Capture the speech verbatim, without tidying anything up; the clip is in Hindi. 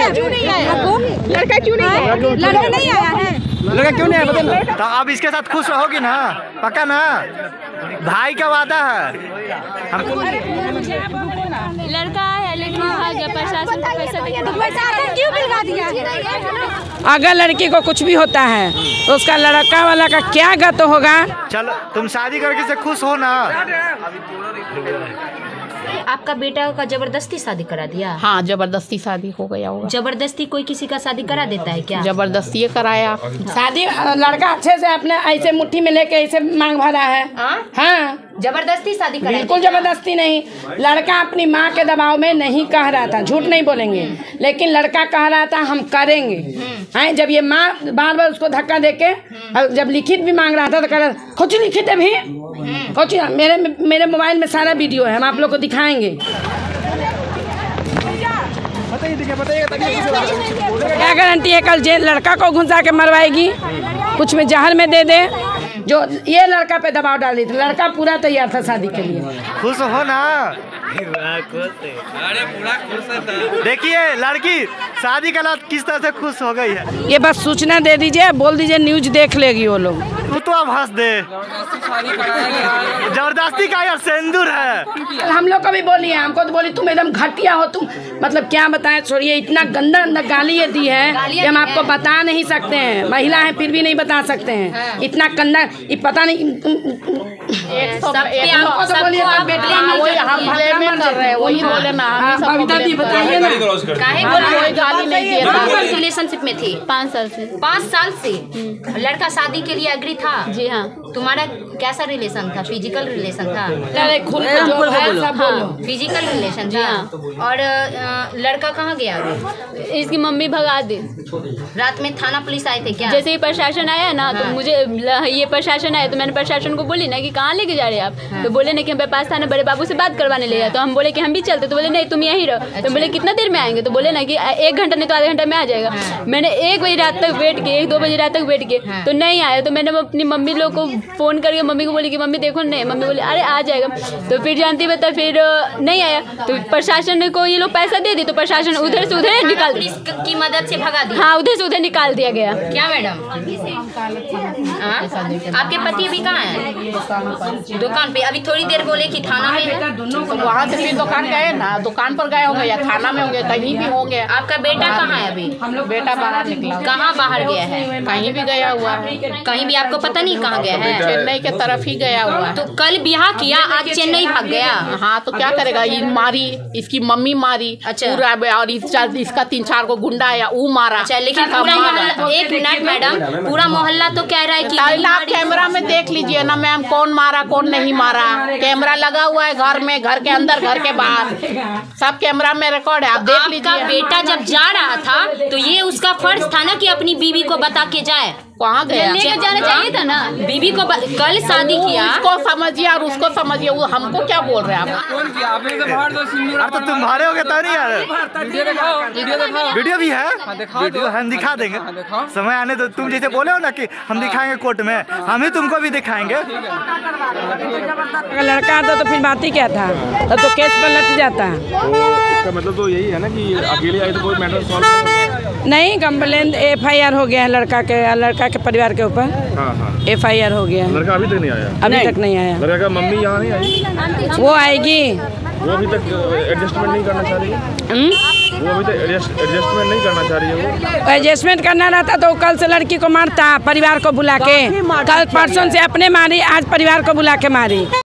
क्यों नहीं आया? लड़का क्यों नहीं आया? लड़का नहीं आया है, लड़का क्यों नहीं आया? तो अब इसके साथ खुश रहोगी ना? पक्का ना? भाई का वादा है हमको। लड़का है लेकिन भाग गया, प्रशासन को पैसा दिया तो प्रशासन क्यों मिलवा दिया? अगर लड़की को कुछ भी होता है तो उसका लड़का वाला का क्या गत होगा? चलो तुम शादी करके से खुश हो ना? आपका बेटा का जबरदस्ती शादी करा दिया? हाँ, जबरदस्ती शादी हो गया होगा। जबरदस्ती कोई किसी का शादी करा देता है क्या? जबरदस्ती कराया शादी। लड़का अच्छे से अपने ऐसे मुट्ठी में लेके ऐसे मांग भरा है। हाँ, जबरदस्ती शादी करा? बिल्कुल जबरदस्ती नहीं। लड़का अपनी माँ के दबाव में नहीं कह रहा था, झूठ नहीं बोलेंगे, लेकिन लड़का कह रहा था हम करेंगे। हाँ, जब ये माँ बार बार उसको धक्का देके जब लिखित भी मांग रहा था तो कह रहा कुछ लिखित है भी कुछ। मेरे मेरे मोबाइल में सारा वीडियो है, हम आप लोग को दिखाएंगे। क्या गारंटी है कल जेल लड़का को घुसा के मरवाएगी, कुछ में जहर में दे दे। जो ये लड़का पे दबाव डाल रही थी, लड़का पूरा तैयार था शादी के लिए। खुश हो ना? अरे पूरा खुश है। देखिए लड़की शादी के बाद किस तरह से खुश हो गई है। ये बस सूचना दे दीजिए, बोल दीजिए न्यूज देख लेगी वो लोग। तू तो अब हंस दे। जबरदस्ती का यार सिंदूर है। हम लोग को भी बोली है, हमको तो बोली तुम एकदम घटिया हो तुम, मतलब क्या बताएं। छोड़िए, इतना गंदा गंदा गाली ये दी है कि हम आपको बता नहीं सकते हैं। महिला है फिर भी नहीं बता सकते हैं, इतना गंदा। ये पता नहीं रिलेशनशिप में थी पाँच साल से। पाँच साल से लड़का शादी के लिए एग्री था? जी हाँ। तुम्हारा कैसा रिलेशन था? फिजिकल रिलेशन था? फिजिकल रिलेशन था। और अ, लड़का कहाँ गया अभी? इसकी मम्मी भगा दी। रात में थाना पुलिस आए थे क्या? जैसे ही प्रशासन आया ना तो मुझे ये प्रशासन आया तो मैंने प्रशासन को बोली ना कि कहाँ लेके जा रहे हैं आप? तो बोले ना कि हम पास थाना बड़े बाबू से बात करवाने ले जाए। तो हम बोले कि हम भी चलते, तो बोले नहीं तुम यहीं रहो। तो बोले कितना देर में आएंगे? तो बोले ना कि एक घंटा नहीं तो आधे घंटा में आ जाएगा। मैंने एक बजे रात तक वेट किए, एक दो बजे रात तक वेट किए तो नहीं आया। तो मैंने अपनी मम्मी लोग को फोन करके मम्मी को बोली कि मम्मी देखो नहीं, मम्मी बोली अरे आ जाएगा। तो फिर जानती बता फिर नहीं आया। तो प्रशासन को ये लोग पैसा दे दी तो प्रशासन उधर से उधर निकाल पुलिस की मदद से भगा दिया? हाँ, उधर से उधर निकाल दिया गया। क्या मैडम? आपके पति अभी कहाँ है? दुकान पे। अभी थोड़ी देर बोले कि थाना में है। वहाँ से फिर दुकान गए ना, दुकान पर गए होंगे या थाना में होंगे, कहीं भी होंगे। आपका बेटा कहाँ है अभी? हम लोग बेटा बाहर निकला। कहाँ बाहर गया है? कहीं भी गया हुआ है। कहीं भी आपको पता नहीं कहाँ गया है? चेन्नई के तरफ ही गया हुआ है। तो कल ब्याह किया, आज चेन्नई भाग गया। हाँ, तो क्या करेगा? ये मारी, इसकी मम्मी मारी। अच्छा। पूरा और इसका तीन चार को गुंडा आया, वो मारा। अच्छा, लेकिन पूरा मोहल्ला, एक मिनट मैडम, पूरा मोहल्ला तो कह रहा है कि आप कैमरा में देख लीजिए ना मैम, कौन मारा कौन नहीं मारा। कैमरा लगा हुआ है घर में, घर के अंदर, घर के बाहर, सब कैमरा में रिकॉर्ड है, आप देख लीजिए। आपका बेटा जब जा रहा था तो ये उसका फर्ज था ना कि अपनी बीवी को बता के जाए। कहाँ गया? लेके जाना चाहिए था ना बीवी को। कल शादी किया, उसको समझिए और उसको समझिए, वो हमको क्या बोल रहे हैं आप? अरे तो तुम भारे हो गए तो नहीं यार। वीडियो भी है, वीडियो हम दिखा देंगे समय आने तो। तुम जैसे बोले हो ना कि हम दिखाएंगे कोर्ट में, हम ही तुमको भी दिखाएंगे। अगर लड़का आता तो फिर बात ही क्या था, तब तो केस पर लट जाता है। इसका मतलब तो यही है ना कि अकेले आए तो कोई मैटर सॉल्व नहीं। कंप्लेन एफ आई आर हो गया है लड़का के, लड़का के परिवार के ऊपर। हाँ हाँ, एफ आई आर हो गया है। लड़का अभी तक नहीं आया? अभी तक नहीं आया। लड़का का मम्मी यहाँ नहीं आई? वो आएगी। वो अभी तक एडजस्टमेंट नहीं करना चाह रही है? वो अभी तक एडजस्टमेंट नहीं करना चाह रही है? वो एडजस्टमेंट करना रहता तो कल से लड़की को मारता, परिवार को बुला के। कल परसों से अपने मारी, आज परिवार को बुला के मारी।